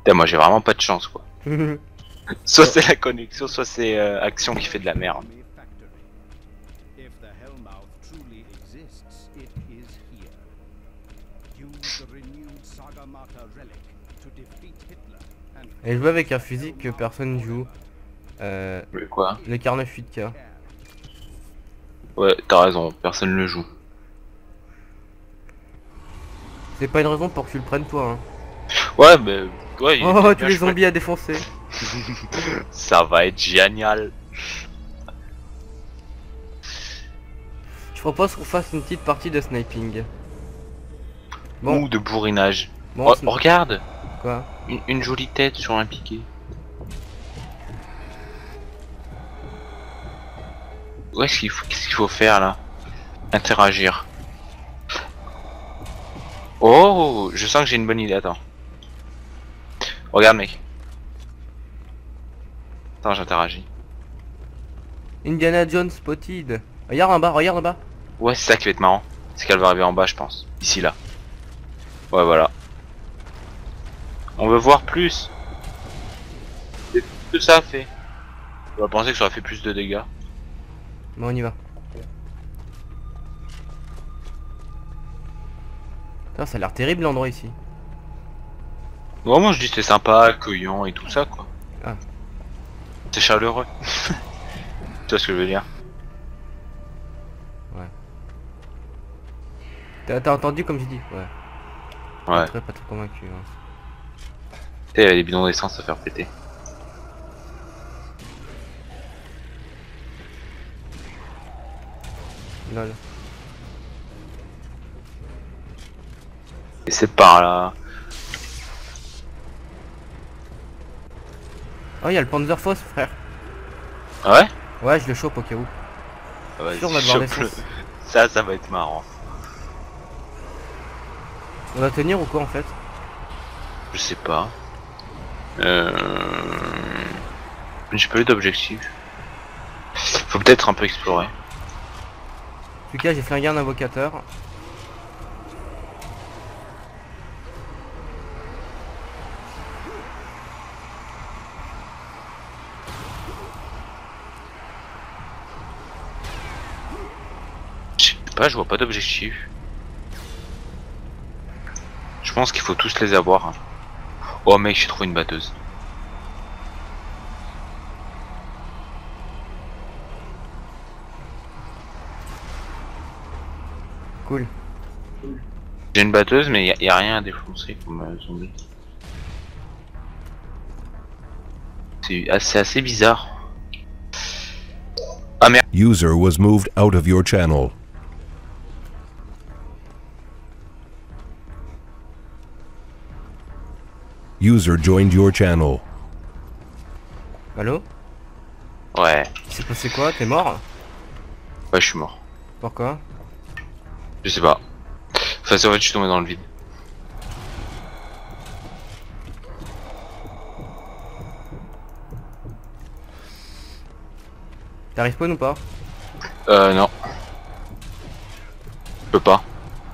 Putain, moi j'ai vraiment pas de chance quoi. Soit c'est la connexion, soit c'est Action qui fait de la merde. Et jouer avec un fusil que personne joue. Mais quoi? Le Carnage 8K. Ouais, t'as raison, personne le joue. C'est pas une raison pour que tu le prennes toi. Hein. Ouais, mais ouais, il est Oh, bien tous les zombies à défoncer. Ça va être génial. Je propose qu'on fasse une petite partie de sniping. Bon. Ou de bourrinage. Bon, Oh, regarde, quoi? une jolie tête sur un piqué. Ouais, qu'est-ce qu'il faut faire là? Interagir. Oh, je sens que j'ai une bonne idée, attends. Regarde mec. Attends, j'interagis. Indiana Jones spotted. Regarde en bas, regarde en bas. Ouais, c'est ça qui va être marrant. C'est qu'elle va arriver en bas, je pense. Ici, là. Ouais, voilà. On veut voir plus. C'est tout ce que ça a fait. On va penser que ça aurait fait plus de dégâts. Bon, on y va. Putain, ça a l'air terrible l'endroit ici. Vraiment, je dis c'est sympa, accueillant et tout ça, quoi. Ah. C'est chaleureux. Tu vois ce que je veux dire? Ouais. T'as entendu comme j'ai dit? Ouais. Ouais. Pas trop convaincu. Hein. Tu sais, il y avait des bidons d'essence à faire péter. Lol. Et c'est par là. Oh, il y a le Panzerfaust, frère. Ah ouais? Ouais, je le chope au cas où. Ah bah, Sûr, on va devoir chope-le. descendre. Ça va être marrant. On va tenir ou quoi en fait? Je sais pas. J'ai pas eu d'objectif. Faut peut-être un peu explorer. En tout cas, j'ai flingué un invocateur. Je sais pas, je vois pas d'objectif. Je pense qu'il faut tous les avoir. Hein. Oh mec, j'ai trouvé une batteuse. Cool. J'ai une batteuse, mais y a rien à défoncer comme zombie. C'est assez bizarre. Ah merde. User was moved out of your channel. User joined your channel. Allô? Ouais. Il s'est passé quoi? T'es mort? Ouais, je suis mort. Pourquoi? Je sais pas. Enfin, en fait, je suis tombé dans le vide. T'arrives pas ou pas? Non. Je peux pas.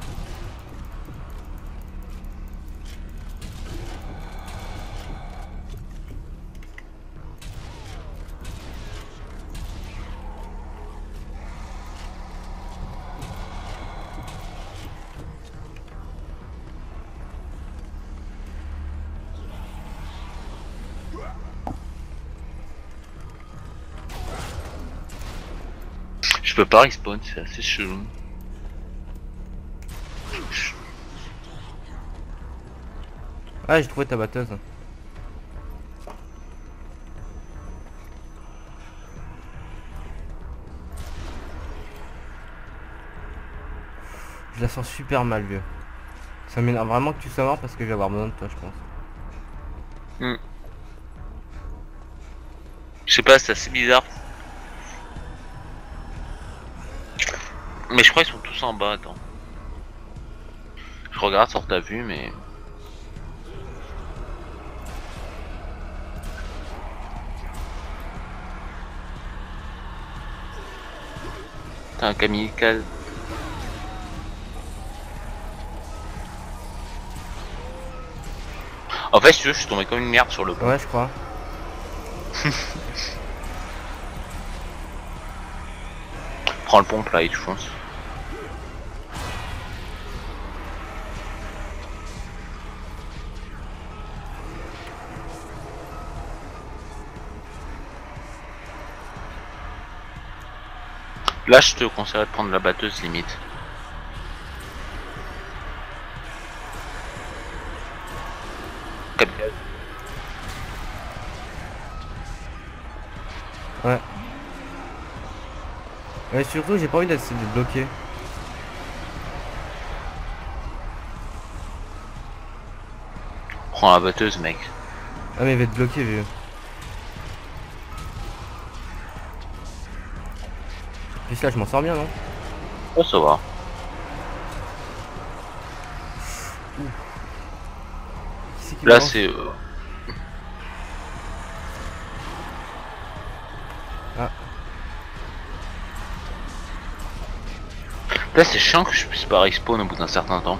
Je peux pas respawn, c'est assez chelou. Ah, j'ai trouvé ta batteuse. Je la sens super mal, vieux. Ça m'énerve vraiment que tu sois mort parce que je vais avoir besoin de toi, je pense. Je sais pas, c'est assez bizarre. Mais je crois qu'ils sont tous en bas, attends. Je regarde sur ta vue, mais... T'as un kamikaze. En fait, si tu veux, je suis tombé comme une merde sur le pont. Ouais, je crois. Prends le pompe là et tu fonces. Là, je te conseillerais de prendre la batteuse limite. Ouais. Ouais, surtout, j'ai pas envie d'être bloqué. Prends la batteuse, mec. Ah, mais il va être bloqué, vieux. Puis là, je m'en sors bien, non? Oh, ça va. Qui c'est qui Là, me lance? c'est. Ah. Là, c'est chiant que je puisse pas respawn au bout d'un certain temps.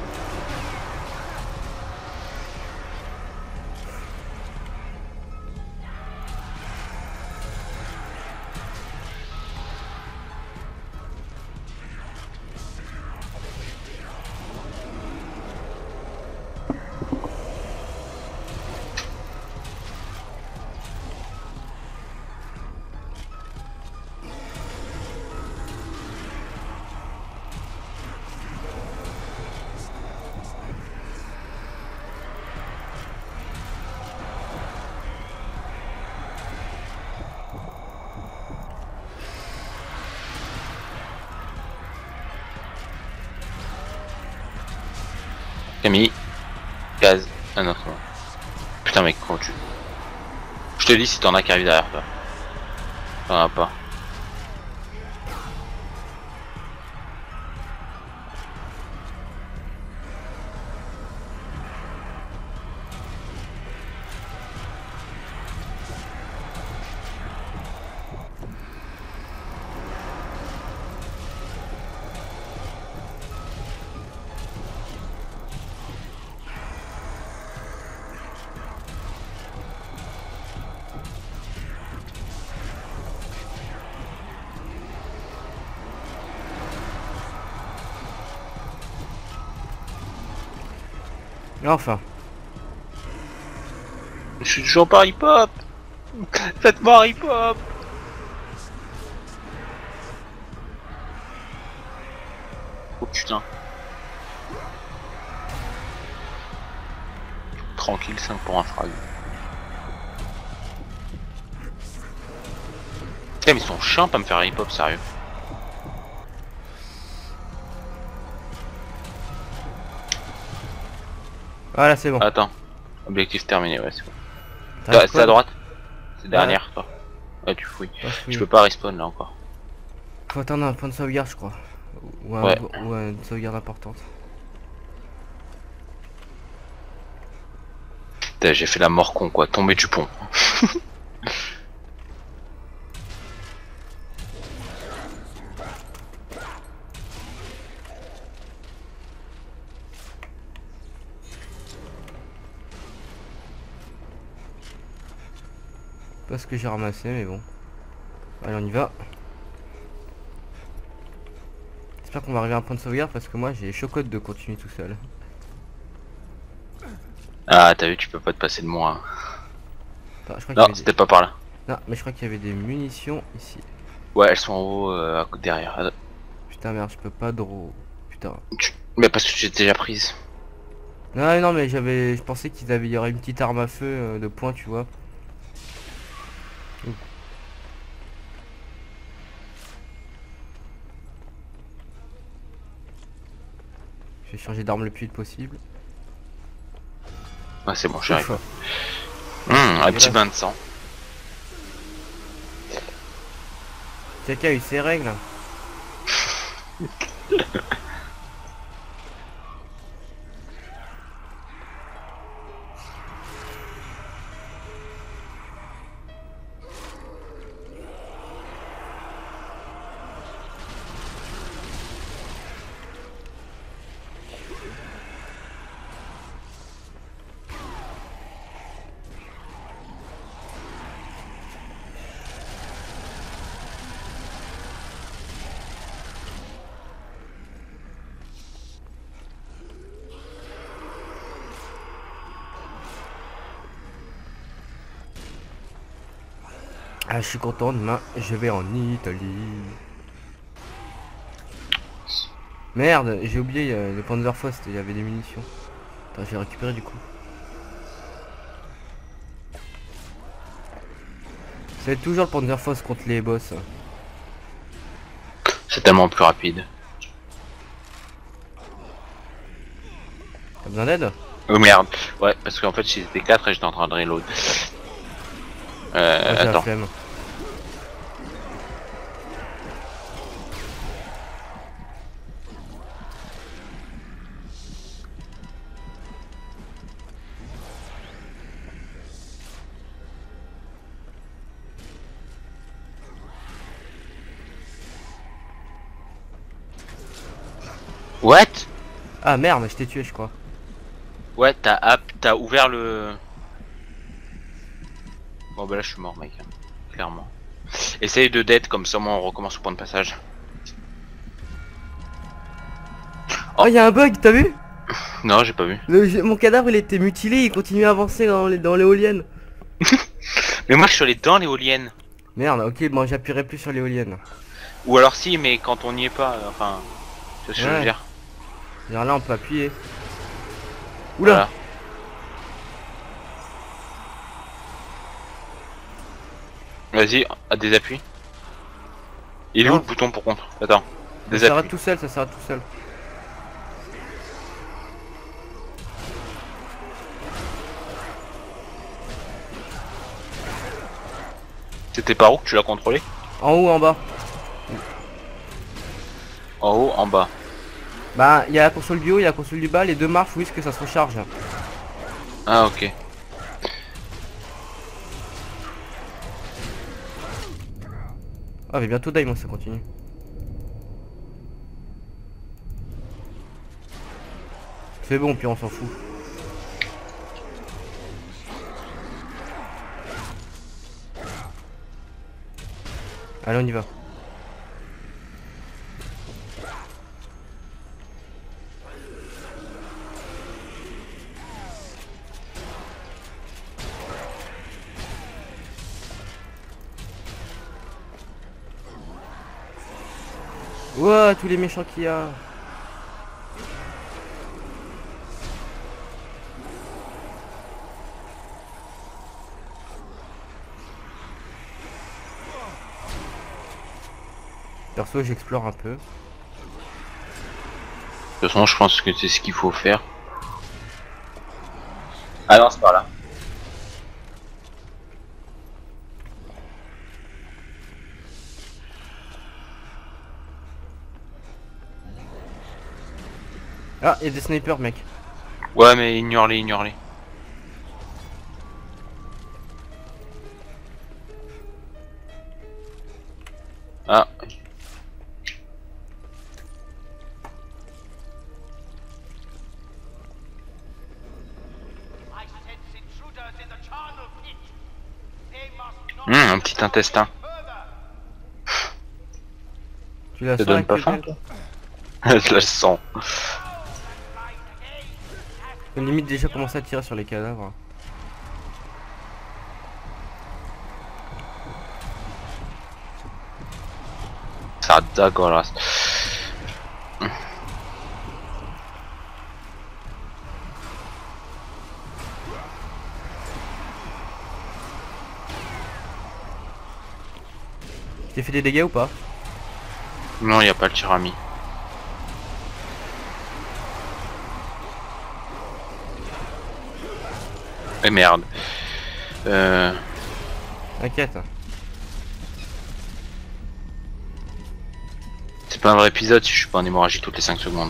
Camille. Gaz. Ah non, c'est bon. Putain, mec, comment tu. Je te dis si t'en as qui arrivent derrière toi. T'en as pas. Enfin. Je suis toujours pas hip-hop. Faites-moi hip-hop. Oh putain. Tranquille, 5 pour un frag. Putain, mais ils sont chiants pas me faire hip-hop, sérieux. Voilà, c'est bon. Attends. Objectif terminé, ouais, c'est bon. T'arrives C'est à pas droite. C'est derrière, toi. Ouais, tu fouilles. Pas fouiller. Je peux pas respawn là encore. Faut attendre un point de sauvegarde, je crois. Ou, Ouais. ou une sauvegarde importante. Putain, j'ai fait la mort con quoi, tomber du pont. Pas ce que j'ai ramassé, mais bon. Allez, on y va. J'espère qu'on va arriver à un point de sauvegarde parce que moi j'ai chocotte de continuer tout seul. Ah, t'as vu, tu peux pas te passer de moi. Attends, je crois qu'il y Non, avait c'était pas par là. Non, mais je crois qu'il y avait des munitions ici. Ouais, elles sont en haut, derrière. Putain, merde, je peux pas draw. Putain. Mais parce que tu t'es déjà prise. Non, non, mais je pensais il y aurait une petite arme à feu de poing, tu vois. Je vais changer d'arme le plus vite possible. Ouais, c'est bon, j'arrive. Ouf. Un petit bain de sang. Quelqu'un a eu ses règles. Ah, je suis content, demain je vais en Italie. Merde, j'ai oublié le Panzerfaust, il y avait des munitions. Attends, je vais récupérer du coup. C'est toujours le Panzerfaust contre les boss. C'est tellement plus rapide. T'as besoin d'aide? Oh merde. Ouais, parce qu'en fait j'étais 4 et j'étais en train de reload. Moi, j'ai la Attends. flemme. What? Ah merde, je t'ai tué je crois. Ouais, t'as ouvert le... Bon bah là je suis mort mec, hein. Clairement. Essaye de dead comme ça, moi on recommence au point de passage. Oh, y'a un bug, t'as vu? Non, j'ai pas vu. Mon cadavre il était mutilé, il continue à avancer dans l'éolienne. Mais moi je suis allé dans l'éolienne. Merde, ok, bon j'appuierai plus sur l'éolienne. Ou alors si, mais quand on n'y est pas, enfin... C'est ce que je veux Ouais. dire. Genre là on peut appuyer. Oula. Voilà. Vas-y, à des appuis. Il est où Non. le bouton pour contre? Attends. Ça Des s'arrête appuis. tout seul, ça s'arrête tout seul. C'était par où que tu l'as contrôlé? En haut, en bas. En haut, en bas. Bah, il y a la console du haut, il y a la console du bas, les deux marches, oui, que ça se recharge. Ah ok. Ah, mais bientôt die, moi, ça continue. C'est bon, puis on s'en fout. Allez, on y va. Ouah, tous les méchants qu'il y a. Perso, j'explore un peu. De toute façon, je pense que c'est ce qu'il faut faire. Ah non, c'est par là. Ah, il y a des snipers, mec. Ouais, mais ignore-les, ignore-les. Ah. Un petit intestin. Tu la Ça sens donne avec pas le faim, gel? Je la sens. Faut limite déjà commencer à tirer sur les cadavres. Ça dégueulasse. T'as fait des dégâts ou pas? Non, y a pas le tirami. Eh merde. T'inquiète. C'est pas un vrai épisode si je suis pas en hémorragie toutes les 5 secondes.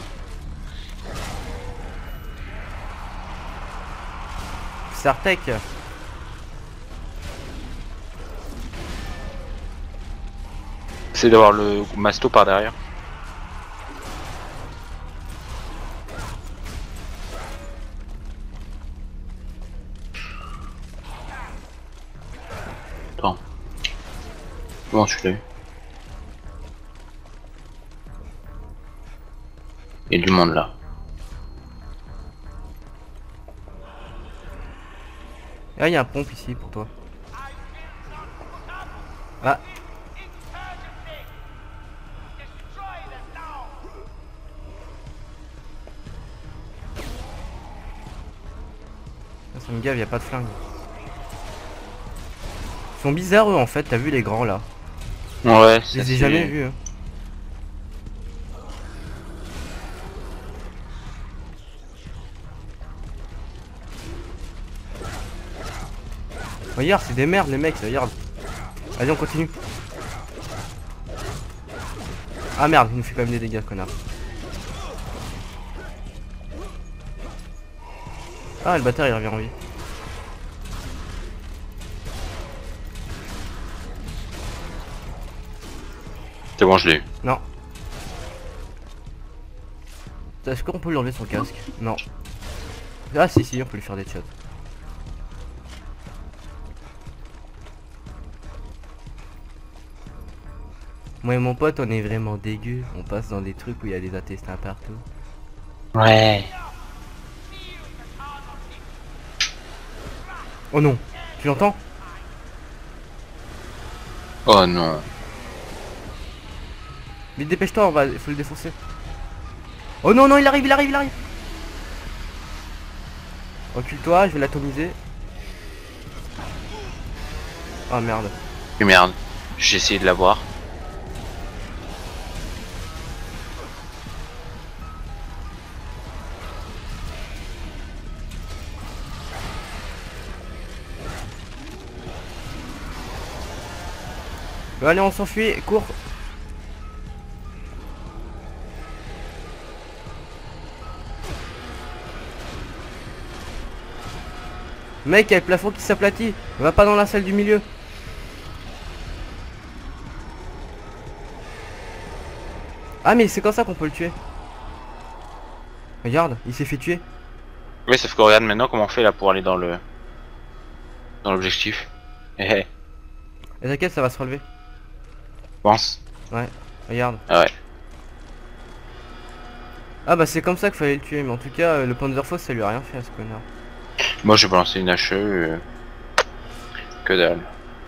Sartec. C'est d'avoir le masto par derrière. Attends. Comment tu l'as eu? Il y a du monde là. Ah, il y a un pompe ici pour toi. Ah. Ça me gave, y a pas de flingue. Ils sont bizarres eux en fait, t'as vu les grands là? Ouais, Je les ai jamais vus. Hein. Regarde, c'est des merdes les mecs, regarde. Vas-y, on continue. Ah merde, il nous fait quand même des dégâts, connard. Ah, le bâtard il revient en vie. C'est bon, je l'ai eu. Non. Est-ce qu'on peut lui enlever son casque? Non. Ah si, si, on peut lui faire des shots. Moi et mon pote, on est vraiment dégueu. On passe dans des trucs où il y a des intestins partout. Ouais. Oh non, tu l'entends? Oh non. Mais dépêche-toi, il faut le défoncer. Oh non, non, il arrive, il arrive, il arrive. Recule-toi, je vais l'atomiser. Oh merde. Et merde. J'ai essayé de l'avoir. Bon, allez, on s'enfuit, cours. Mec, il y a le plafond qui s'aplatit. Va pas dans la salle du milieu. Ah mais c'est comme ça qu'on peut le tuer. Regarde, il s'est fait tuer. Oui, sauf que regarde maintenant comment on fait là pour aller dans le... dans l'objectif. Eh eh, Et t'inquiète, ça va se relever. pense. Ouais, regarde. Ah ouais. Ah bah c'est comme ça qu'il fallait le tuer. Mais en tout cas, le Panzerfaust ça lui a rien fait à ce connard. Moi j'ai balancé une HE. Que dalle.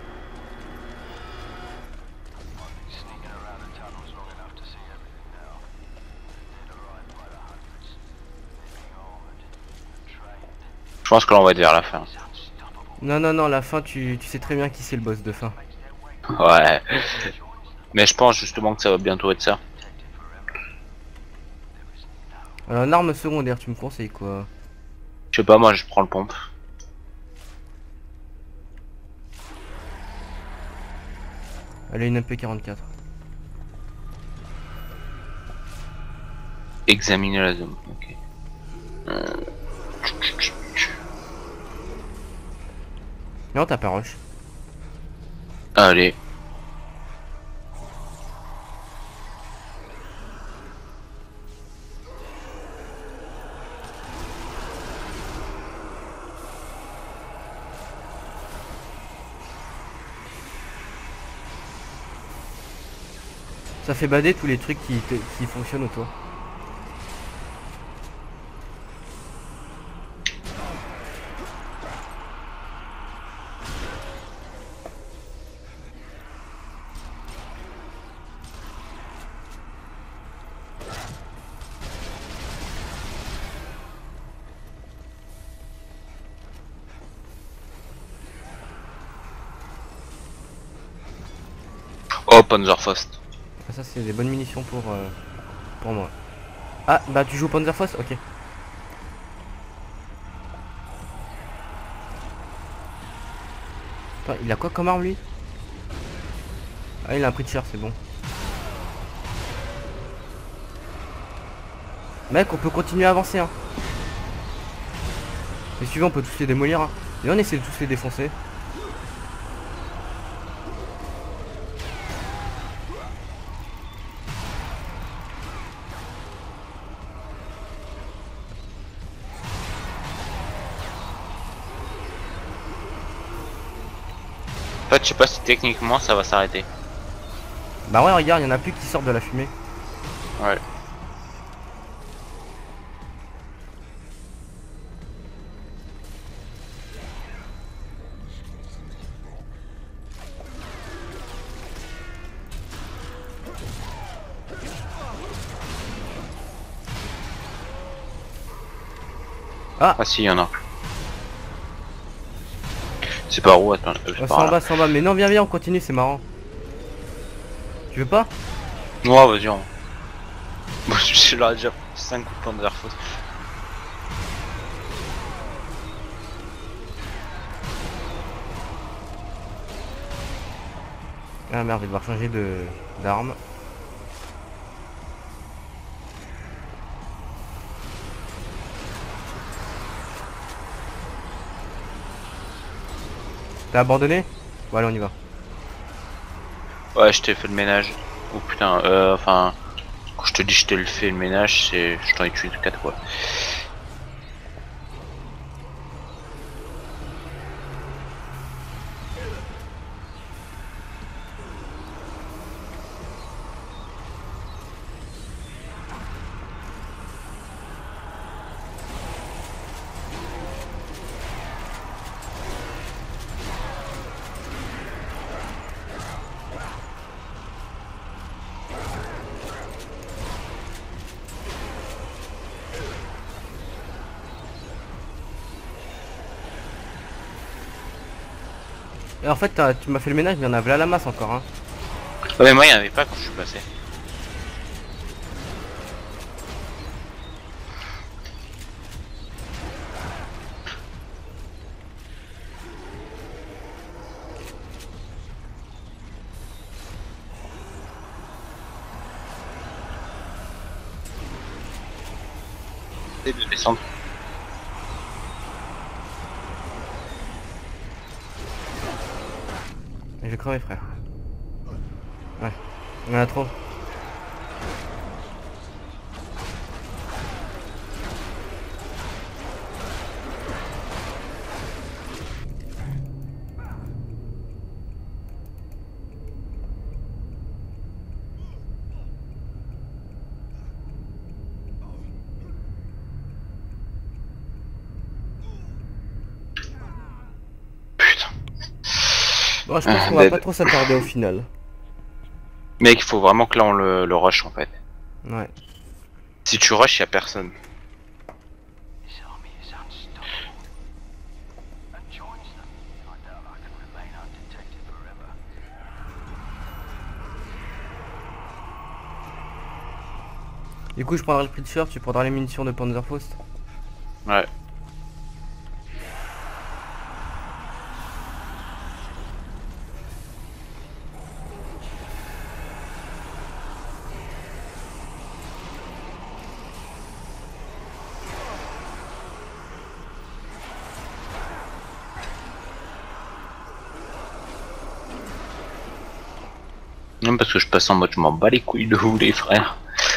Je pense que là on va être vers la fin. Non, non, non, la fin, tu sais très bien qui c'est le boss de fin. Ouais. Mais je pense justement que ça va bientôt être ça. Alors, une arme secondaire, tu me conseilles quoi? Je sais pas, moi je prends le pompe. Allez, une MP44. Examiner la zone. Ok. Non, t'as pas rush. Allez. Ça fait bader tous les trucs qui fonctionnent autour. Oh, Panzerfaust. Ah, ça c'est des bonnes munitions pour moi. Ah bah tu joues Panzerfaust? Ok. Attends, il a quoi comme arme lui? Ah il a un prix de cher, c'est bon. Mec, on peut continuer à avancer hein. Les suivants on peut tous les démolir hein. Et on essaie de tous les défoncer. En fait, je sais pas si techniquement ça va s'arrêter. Bah ouais regarde, il y en a plus qui sortent de la fumée. Ouais. Ah si, il y en a. C'est par où? Attends, Oh, c'est en bas, mais non, viens, viens, on continue, c'est marrant. Tu veux pas? Ouais, vas-y, on... Bon, je suis là déjà 5 coups de Panzerfaust. Ah merde, je vais devoir changer d'arme. T'as abandonné? Bon allez, on y va. Ouais, je t'ai fait le ménage. Oh putain, enfin... Quand je te dis je t'ai fait le ménage, c'est... Je t'en ai tué 4 fois. Et en fait, tu m'as fait le ménage, mais il y en avait à la masse encore, hein. Ouais, mais moi il n'y en avait pas quand je suis passé. Et de descendre. Je vais crever, frère. Ouais, on en a trop. Putain. Bon, je pense qu'on va pas trop s'attarder au final. Mec, il faut vraiment que là on le rush en fait. Ouais. Si tu rush, y a personne. Du coup, je prendrai le Preacher, tu prendras les munitions de Panzerfaust. Ouais. Non, parce que je passe en mode je m'en bats les couilles de vous les frères.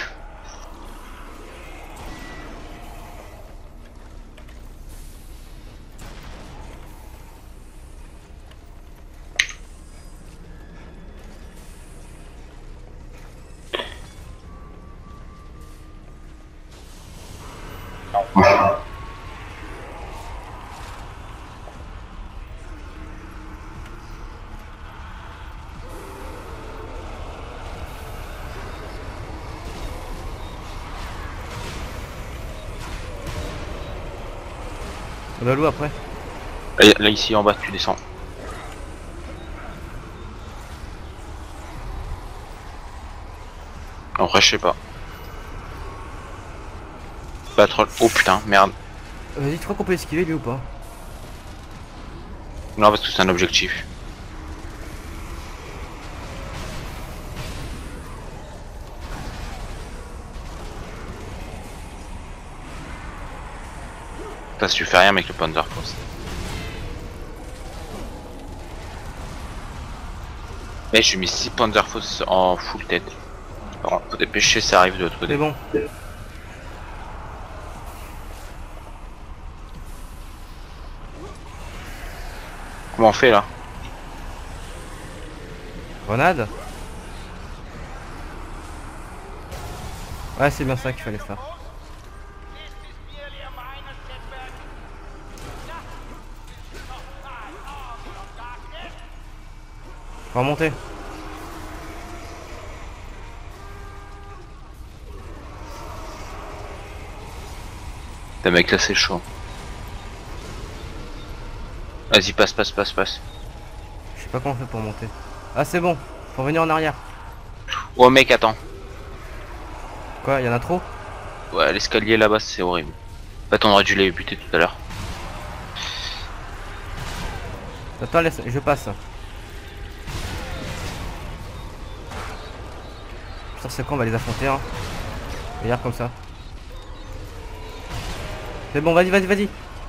On va louer après. Et là ici en bas tu descends. En vrai je sais pas. Patrol. Oh putain merde. Vas-y, tu crois qu'on peut esquiver lui ou pas? Non parce que c'est un objectif. Putain si tu fais rien avec le Panzerfaust. Mais j'ai mis 6 Panzerfaust en full tête. Par contre, faut dépêcher, ça arrive de l'autre côté. C'est bon. Comment on fait là? Grenade. Ouais, c'est bien ça qu'il fallait faire. On va remonter. Putain mec là c'est chaud. Vas-y, passe, passe, passe, passe. Je sais pas comment on fait pour monter. Ah c'est bon, faut revenir en arrière. Oh mec, attends. Quoi, y'en a trop? Ouais, l'escalier là-bas, c'est horrible. En fait, on aurait dû les buter tout à l'heure. Attends, laisse, je passe. Putain, c'est con, on va les affronter, hein. Regarde comme ça. C'est bon, vas-y, vas-y, vas-y.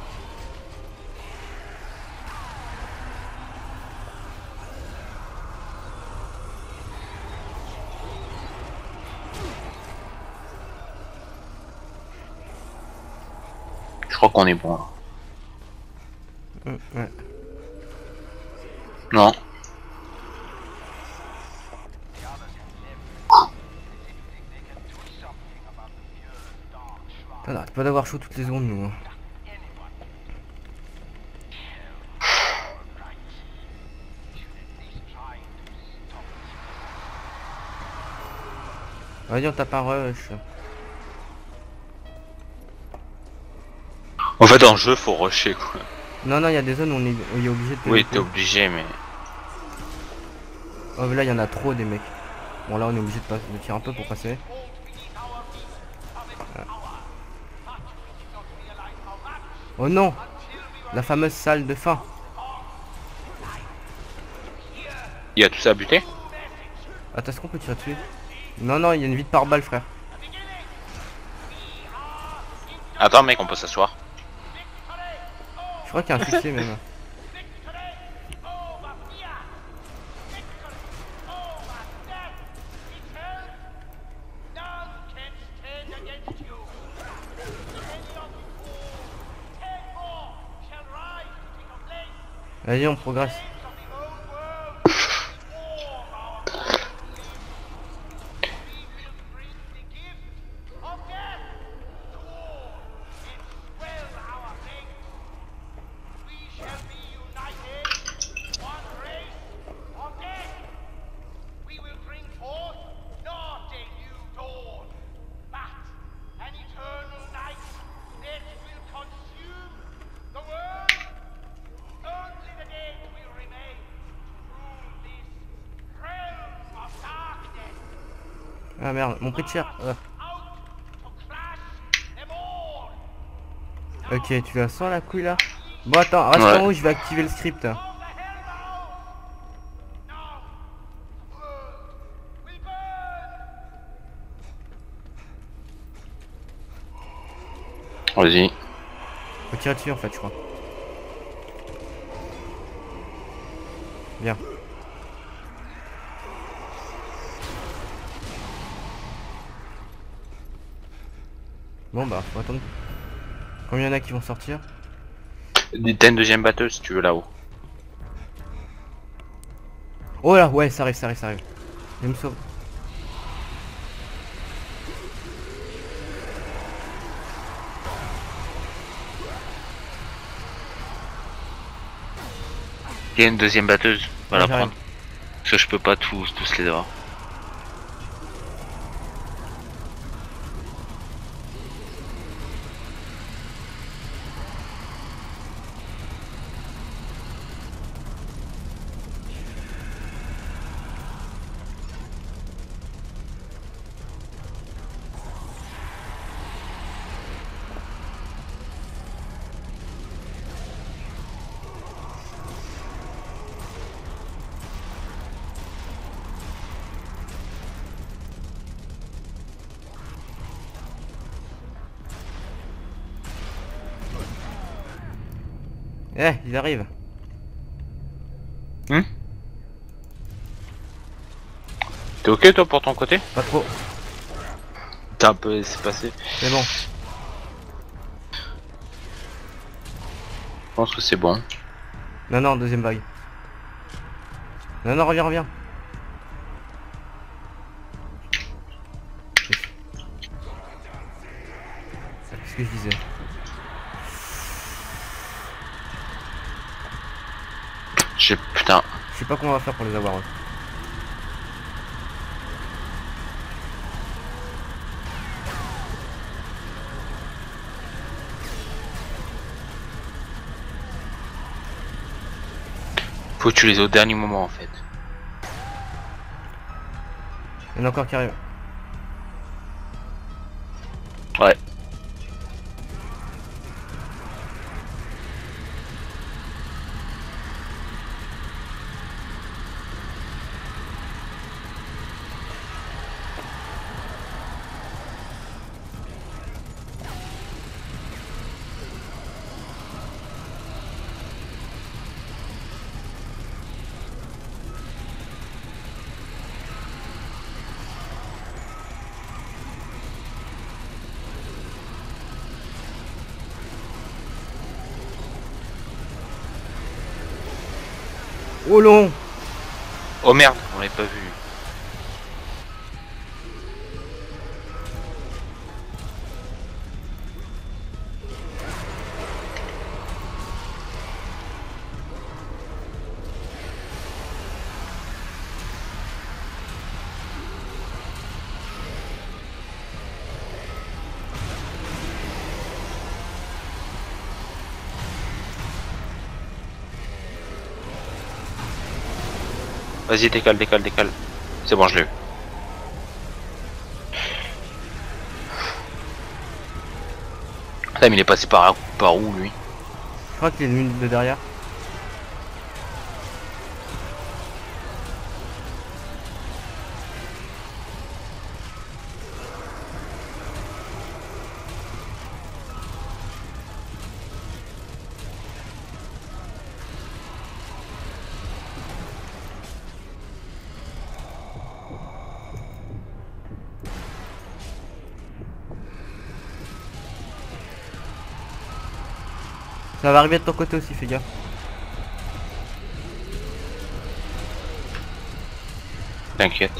Je crois qu'on est bon là. Ouais. Non. On arrête pas d'avoir chaud toutes les secondes, nous. Hein. Vas-y, on tape un rush. En fait, dans le jeu, faut rusher quoi. Non, non, il y a des zones où on est obligé de... Oui, t'es obligé, mais. Oh, mais là, il y en a trop des mecs. Bon, là, on est obligé de tirer un peu pour passer. Ah. Oh non! La fameuse salle de fin. Il y a tout ça à buter? Attends, est-ce qu'on peut tirer dessus? Non, non, il y a une vie de par balle, frère. Attends, mec, on peut s'asseoir. Je crois qu'il y a un succès même. Vas-y, on progresse. Ah merde, mon prix de cher. Ok, tu la sens la couille là? Bon attends, reste en haut, je vais activer le script. Vas-y. Faut tirer dessus en fait, je crois. Bien. Bon bah, faut attendre. Combien il y en a qui vont sortir? T'as une deuxième batteuse si tu veux là-haut. Oh là, ouais, ça arrive, ça arrive, ça arrive. Je me sauve. Il y a une deuxième batteuse, va la j'arrive. prendre. Parce que je peux pas tous les avoir. Eh, il arrive. T'es ok toi pour ton côté? Pas trop. T'as un peu laissé passer. C'est bon. Je pense que c'est bon. Non, non, deuxième vague. Non, non, reviens, reviens. Qu'est-ce que je disais? Putain. Je sais pas comment on va faire pour les avoir. Eux. Faut que tu les aies au dernier moment en fait. Il y en a encore qui arrivent. Ouais. Oh non! Oh merde, on l'avait pas vu. Vas-y, décale, décale, décale. C'est bon, je l'ai eu. Putain, mais il est passé par où lui? Je crois qu'il y a une minute de derrière. Ça va arriver de ton côté aussi, fais gaffe. T'inquiète.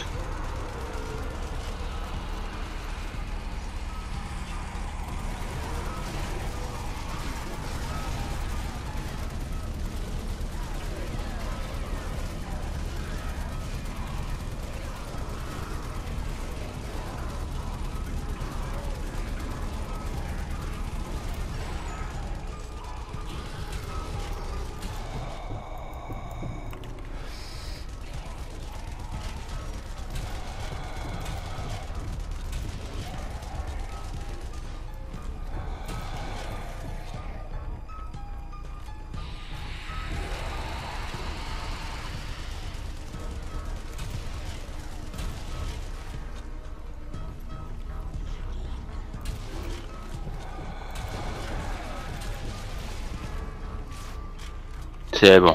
C'est bon.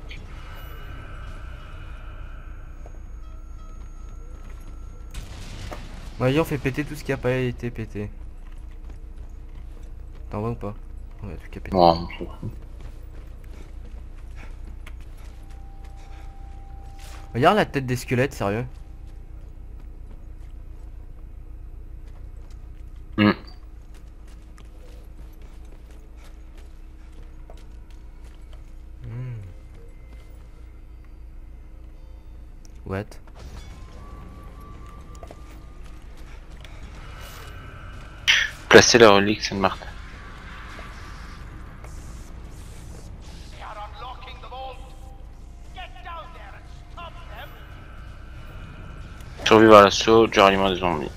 Vas-y, on fait péter tout ce qui a pas été pété. T'en vois ou pas? Ouais, tout qui a pété. Bon. Regarde la tête des squelettes, sérieux. Hmm. What? Placer la relique Saint-Martin. Survivre à l'assaut du ralliement des zombies.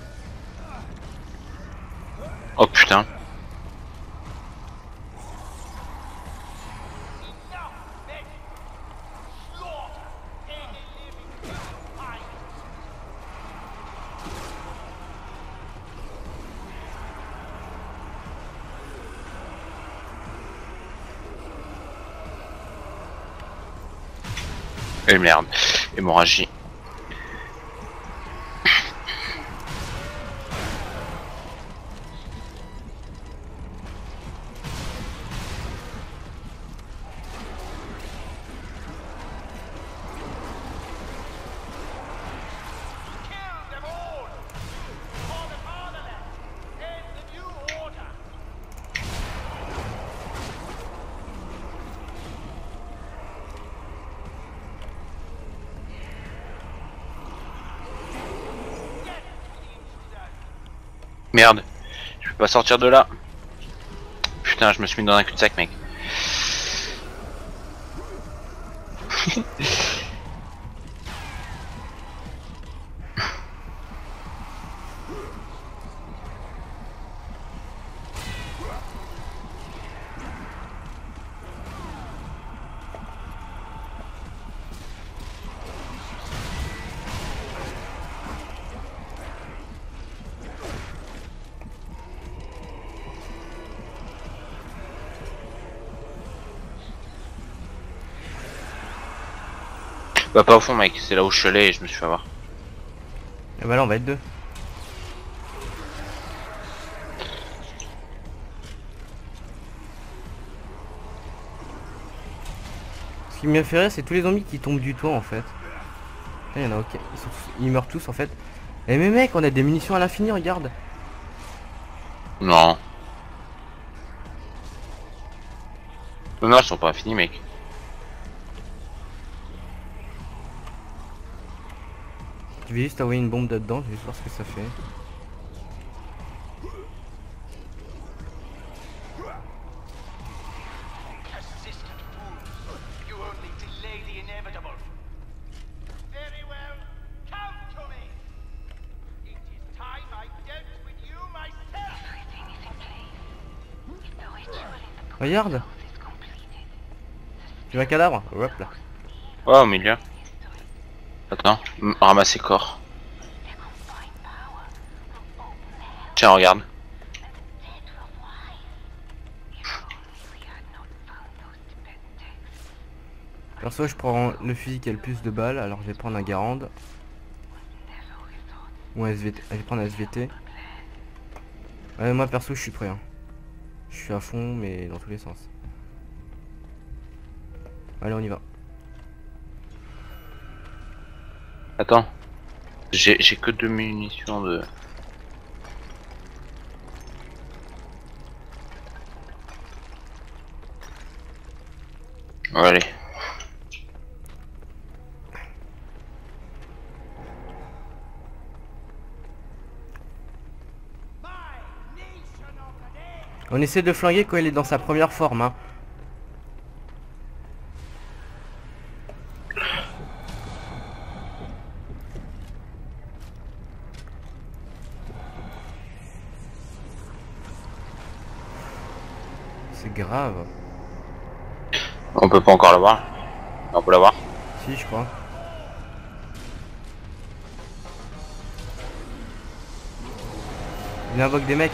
Oh putain. Et merde, hémorragie. Merde, je peux pas sortir de là. Putain, je me suis mis dans un cul-de-sac, mec. Bah pas au fond mec, c'est là où je suis allé et je me suis fait avoir. Et bah là on va être deux. Ce qui me fait rire c'est tous les zombies qui tombent du toit en fait. Là il y en a ok, ils meurent tous en fait. Eh mais mec on a des munitions à l'infini regarde. Non. Non, ils sont pas finis mec. Je vais juste envoyer une bombe là-dedans, je vais juste voir ce que ça fait. Regarde. Tu veux un cadavre? Hop là. Ouais, au milieu. Attends, ramasser corps. Tiens, regarde. Perso je prends le fusil qui a le plus de balles, alors je vais prendre un Garand. Ou un SVT. Je vais prendre un SVT. Ouais, moi perso je suis prêt hein. Je suis à fond mais dans tous les sens. Allez on y va. Attends. J'ai que 2 munitions de... Allez. On essaie de flinguer quand il est dans sa première forme hein. C'est grave. On peut pas encore l'avoir. On peut l'avoir. Si je crois. Il invoque des mecs.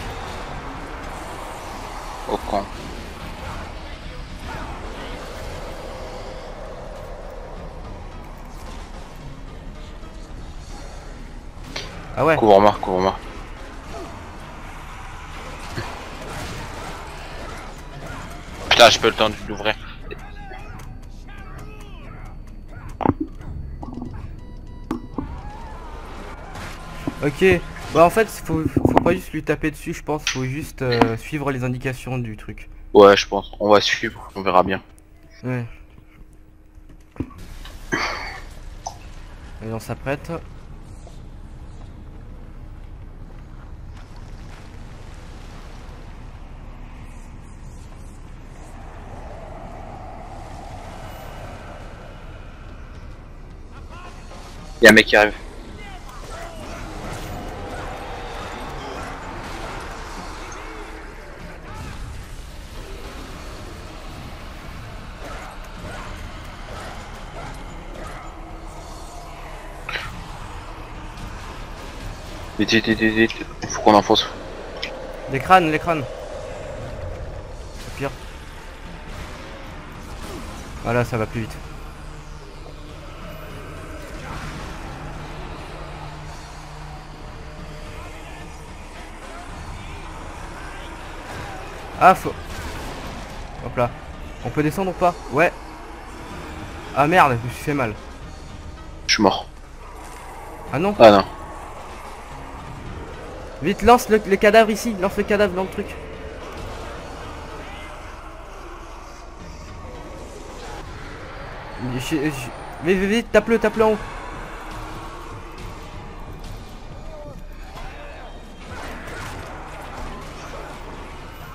Au con. Ah ouais. Couvre-moi, couvre-moi. Putain, j'ai pas eu le temps d'ouvrir. Ok. Bah en fait faut pas juste lui taper dessus je pense. Faut juste suivre les indications du truc. Ouais, je pense. On va suivre, on verra bien. Ouais. Allez on s'apprête. Y'a un mec qui arrive. Vite, vite, vite, vite, vite. Faut qu'on enfonce. Les crânes, les crânes. C'est pire. Voilà, ça va plus vite. Ah, faut... Hop là. On peut descendre ou pas? Ouais. Ah merde, je me suis fait mal. Je suis mort. Ah non. Ah non. Vite, lance le cadavre ici. Lance le cadavre dans le truc. Vite, vite, tape-le en haut.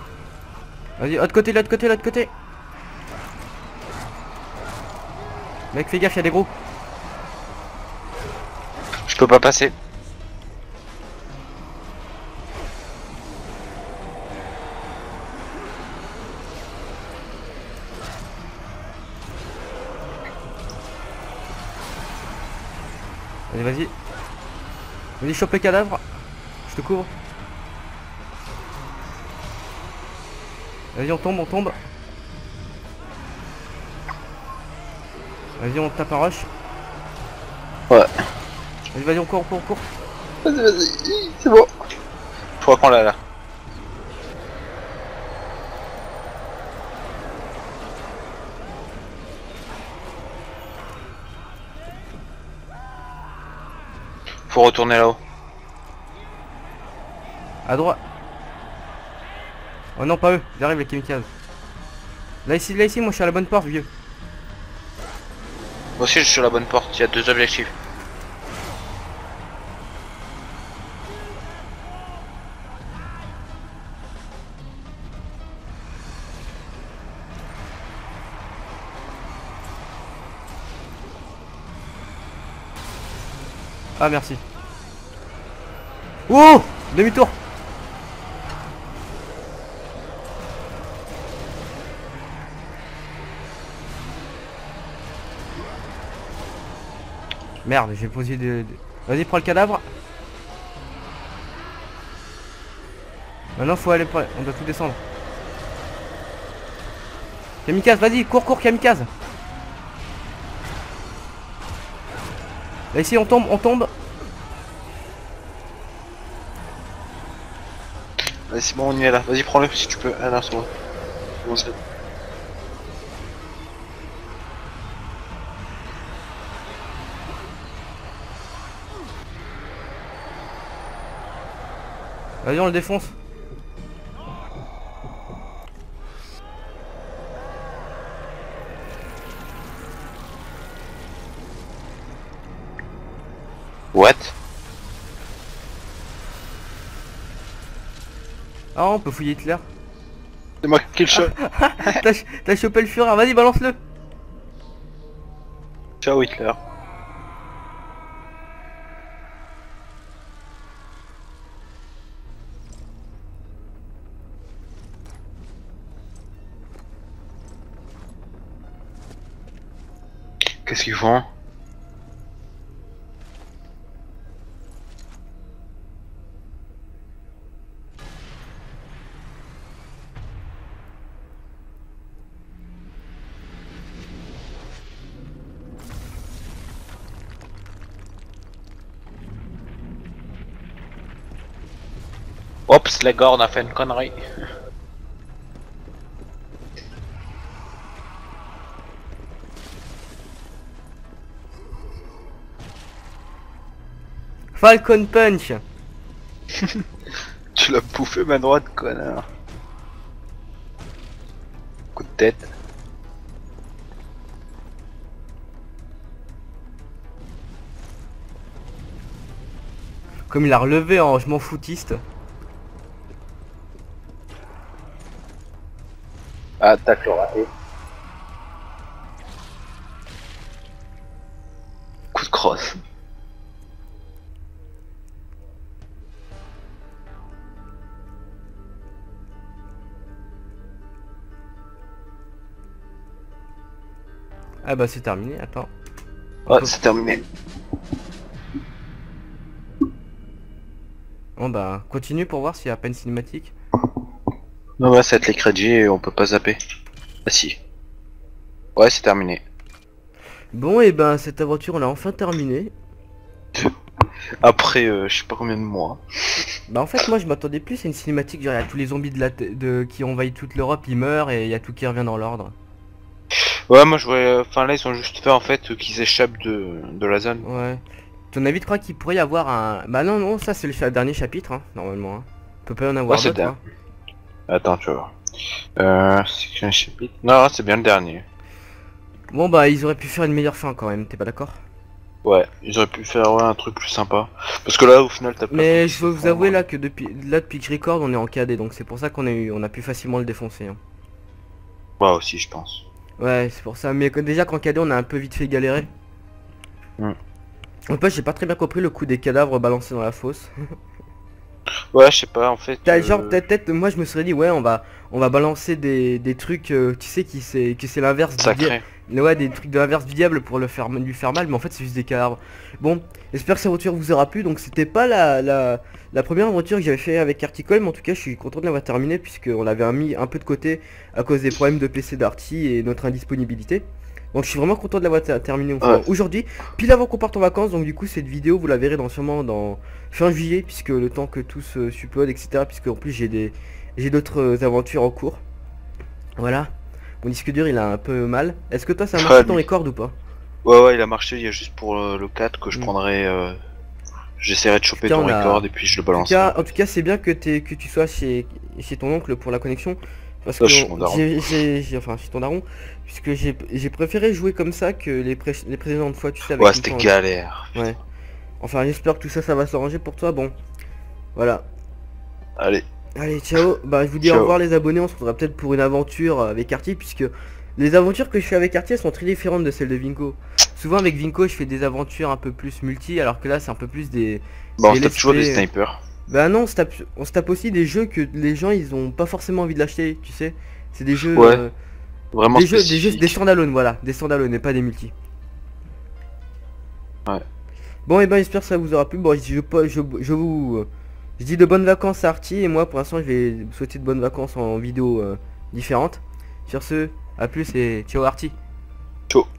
Vas-y, l'autre côté, l'autre côté, l'autre côté. Mec, fais gaffe, y'a des gros. Je peux pas passer. Allez, vas-y. Vas-y, chope le cadavre. Je te couvre. Vas-y, on tombe, on tombe. Vas-y, on tape un rush. Ouais. Vas-y, vas-y, on court, on court, on court. Vas-y, c'est bon. Je crois qu'on l'a là. Faut retourner là-haut. À droite. Oh non, pas eux. Ils arrivent, les kamikazes. Là, ici, moi je suis à la bonne porte, vieux. Moi aussi, je suis sur la bonne porte. Il y a 2 objectifs. Ah, merci. Oh, demi-tour. Merde, j'ai posé Vas-y, prends le cadavre. Maintenant, faut aller... On doit tout descendre. Kamikaze, vas-y, cours, cours, kamikaze. Là, ici, on tombe, on tombe. Vas-y, c'est bon, on y est là. Vas-y, prends-le si tu peux. Ah non, c'est bon. C'est bon, c'est bon. Vas-y, on le défonce. What? Ah, on peut fouiller Hitler. C'est moi qui le shot. T'as chopé le Führer, vas-y, balance-le. Ciao Hitler. Qu'est-ce qu'ils font? Oups, les gars, on a fait une connerie. Falcon Punch. Tu l'as bouffé ma droite, connard. Coup de tête. Comme il a relevé en je m'en foutiste. Ah, tacle raté. Coup de crosse. Ah bah c'est terminé, attends. Ouais, c'est terminé. Bon bah continue pour voir s'il y a pas une cinématique. Non, ouais, ça va être les crédits et on peut pas zapper. Ah si. Ouais, c'est terminé. Bon et ben cette aventure on l'a enfin terminée. Après, je sais pas combien de mois. Bah en fait moi je m'attendais plus à une cinématique, genre il y a tous les zombies qui envahissent toute l'Europe, ils meurent et il y a tout qui revient dans l'ordre. Ouais, moi je voyais. Enfin là, ils ont juste fait en fait qu'ils échappent de la zone. Ouais. Ton avis, tu crois qu'il pourrait y avoir un... Bah non, non, ça c'est le dernier chapitre, hein, normalement. Hein. Peut pas y en avoir Ouais, c'est d'autres, le hein. Attends, tu vas voir. C'est qu'un chapitre. Non, c'est bien le dernier. Bon bah ils auraient pu faire une meilleure fin quand même, t'es pas d'accord? Ouais, ils auraient pu faire ouais, un truc plus sympa. Parce que là, au final, t'as pas. Mais je veux vous avouer là que depuis que je record, on est en KD, donc c'est pour ça qu'on a pu facilement le défoncer. Hein. Ouais, aussi, je pense. Ouais, c'est pour ça. Mais déjà qu'en cadet, on a un peu vite fait galérer. Hmm. En fait, j'ai pas très bien compris le coup des cadavres balancés dans la fosse. Ouais, je sais pas, en fait. Genre, peut-être, moi je me serais dit, ouais, on va balancer des trucs, tu sais, que c'est l'inverse du diable. Sacré. Ouais, des trucs de l'inverse du diable pour lui faire mal, mais en fait, c'est juste des cadavres. Bon, j'espère que cette aventure vous aura plu. Donc, c'était pas la première aventure que j'avais fait avec Articol, mais en tout cas, je suis content de l'avoir terminée, puisqu'on l'avait mis un peu de côté à cause des problèmes de PC d'Arty et notre indisponibilité. Donc je suis vraiment content de l'avoir terminé aujourd'hui, pile avant qu'on parte en vacances. Donc du coup cette vidéo vous la verrez sûrement dans fin juillet, puisque le temps que tout se upload, etc. Puisque en plus j'ai d'autres aventures en cours. Voilà. Mon disque dur il a un peu mal. Est-ce que toi ça a marché ton record ou pas? Ouais, il a marché, il y a juste pour le 4 que je prendrai... J'essaierai de choper ton record et puis je le balance. En tout cas c'est bien que tu sois chez ton oncle pour la connexion. Parce que enfin chez ton daron, puisque j'ai préféré jouer comme ça que les précédentes fois, tu sais, avec ouais, c'était galère. Ouais. Enfin j'espère que tout ça va s'arranger pour toi. Bon, voilà. Allez, ciao. Bah je vous dis au revoir les abonnés. On se retrouvera peut-être pour une aventure avec Arty, puisque les aventures que je fais avec Arty sont très différentes de celles de Vinco. Souvent avec Vinco je fais des aventures un peu plus multi, alors que là c'est un peu plus des... Bon, on se tape toujours des snipers. Bah non, on se tape aussi des jeux que les gens ils ont pas forcément envie de l'acheter, tu sais. C'est des jeux... vraiment des standalone, voilà. Des standalone et pas des multi. Ouais. Bon, et ben j'espère que ça vous aura plu. Bon, je dis de bonnes vacances à Arty, et moi pour l'instant je vais vous souhaiter de bonnes vacances en vidéo différentes. Sur ce, à plus et ciao Arty. Ciao.